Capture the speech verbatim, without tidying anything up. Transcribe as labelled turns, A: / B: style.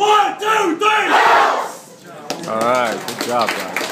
A: One, two, three!
B: All right, good job, guys.